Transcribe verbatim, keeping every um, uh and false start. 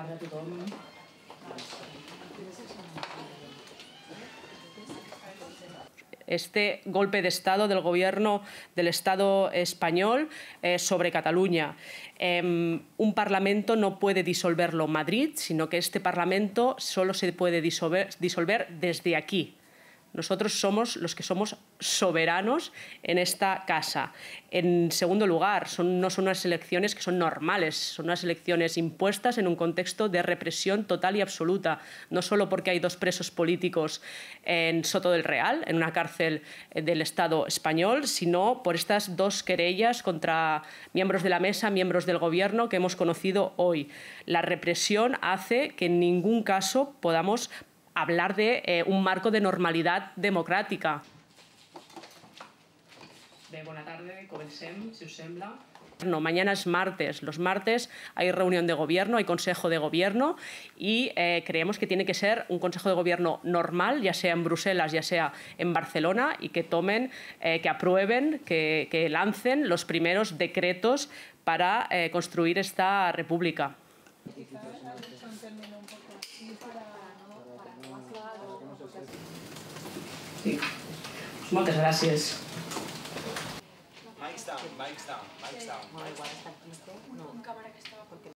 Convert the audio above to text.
tarda a tothom. Este golpe de Estado del Gobierno del Estado español eh, sobre Cataluña. Eh, un Parlamento no puede disolverlo Madrid, sino que este Parlamento solo se puede disolver, disolver desde aquí. Nosotros somos los que somos soberanos en esta casa. En segundo lugar, son, no son unas elecciones que son normales, son unas elecciones impuestas en un contexto de represión total y absoluta, no solo porque hay dos presos políticos en Soto del Real, en una cárcel del Estado español, sino por estas dos querellas contra miembros de la mesa, miembros del Gobierno que hemos conocido hoy. La represión hace que en ningún caso podamos hablar de eh, un marco de normalidad democràtica. Bé, bona tarda, comencem, si us sembla. No, mañana es martes. Los martes hay reunión de gobierno, hay consejo de gobierno y eh, creemos que tiene que ser un consejo de gobierno normal, ya sea en Bruselas, ya sea en Barcelona, y que tomen, eh, que aprueben, que, que lancen los primeros decretos para eh, construir esta república. Sí. Moltes gràcies. Mike's down, Mike's down, Mike's down. Molt igual, està aquí, no?